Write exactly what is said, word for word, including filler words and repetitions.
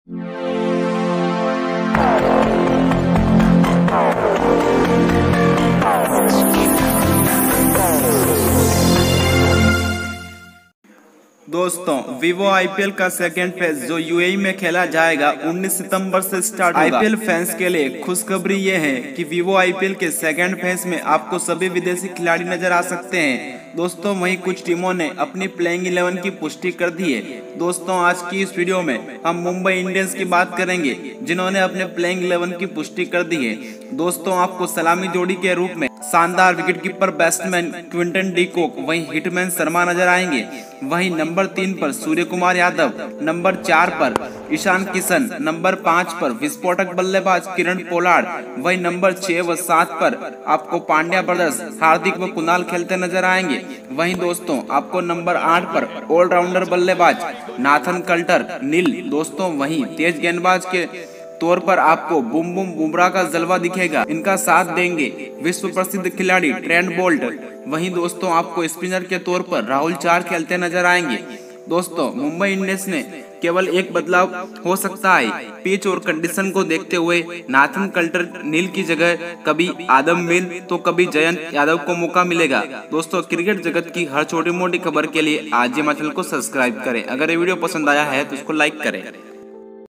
दोस्तों Vivo IPL का second phase जो यूएई में खेला जाएगा उन्नीस सितंबर से स्टार्ट होगा। आईपीएल फैंस के लिए खुशखबरी ये है कि वीवो आईपीएल के सेकेंड फेज में आपको सभी विदेशी खिलाड़ी नजर आ सकते हैं। दोस्तों वहीं कुछ टीमों ने अपनी प्लेइंग इलेवन की पुष्टि कर दी है। दोस्तों आज की इस वीडियो में हम मुंबई इंडियंस की बात करेंगे जिन्होंने अपने प्लेइंग इलेवन की पुष्टि कर दी है। दोस्तों आपको सलामी जोड़ी के रूप में शानदार wicketkeeper batsman Quinton de Kock, वहीं हिटमैन शर्मा नजर आएंगे। वहीं नंबर तीन पर सूर्य कुमार यादव, नंबर चार पर ईशान किशन, नंबर पाँच पर विस्फोटक बल्लेबाज किरण पोलार्ड, वहीं नंबर छह व सात पर आपको पांड्या ब्रदर्स हार्दिक व कुणाल खेलते नजर आएंगे। वहीं दोस्तों आपको नंबर आठ पर ऑलराउंडर बल्लेबाज नाथन कल्टर नील, दोस्तों वहीं तेज गेंदबाज के तौर पर आपको बुम बुम बुमराह का जलवा दिखेगा। इनका साथ देंगे विश्व प्रसिद्ध खिलाड़ी ट्रेंट बोल्ट। वहीं दोस्तों आपको स्पिनर के तौर पर राहुल चार खेलते नजर आएंगे। दोस्तों मुंबई इंडियंस ने केवल एक बदलाव हो सकता है, पिच और कंडीशन को देखते हुए नाथन कल्टर नील की जगह कभी आदम मिल तो कभी जयंत यादव को मौका मिलेगा। दोस्तों क्रिकेट जगत की हर छोटी मोटी खबर के लिए आज ही हमारे चैनल को सब्सक्राइब करें। अगर ये वीडियो पसंद आया है तो इसको लाइक करें।